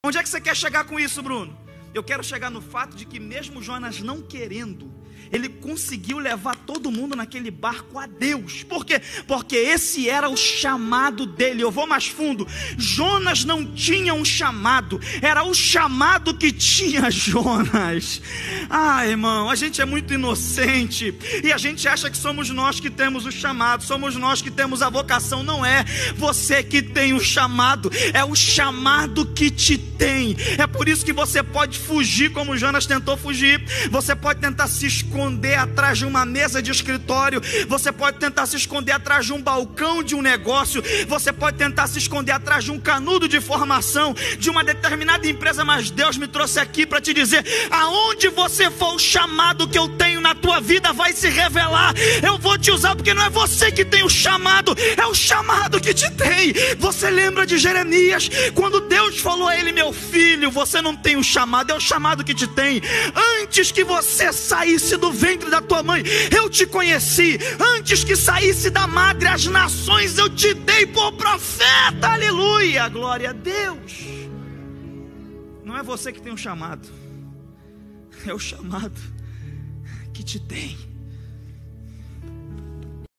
Onde é que você quer chegar com isso, Bruno? Eu quero chegar no fato de que mesmo Jonas não querendo, ele conseguiu levar todo mundo naquele barco a Deus. Por quê? Porque esse era o chamado dele. Eu vou mais fundo. Jonas não tinha um chamado, era o chamado que tinha Jonas. Ah, irmão, a gente é muito inocente e a gente acha que somos nós que temos o chamado, somos nós que temos a vocação. Não é você que tem o chamado, é o chamado que te tem. É por isso que você pode fugir como Jonas tentou fugir. Você pode tentar se esconder atrás de uma mesa de escritório, você pode tentar se esconder atrás de um balcão de um negócio, você pode tentar se esconder atrás de um canudo de formação de uma determinada empresa, mas Deus me trouxe aqui para te dizer: aonde você for, o chamado que eu tenho na tua vida vai se revelar. Eu vou te usar, porque não é você que tem o chamado, é o chamado que te tem. Você lembra de Jeremias, quando Deus falou a ele: meu filho, você não tem o chamado, é o chamado que te tem. Antes que você saísse do ventre da tua mãe, eu te conheci. Antes que saísse da madre, as nações eu te dei por profeta. Aleluia, glória a Deus. Não é você que tem um chamado, é o chamado que te tem.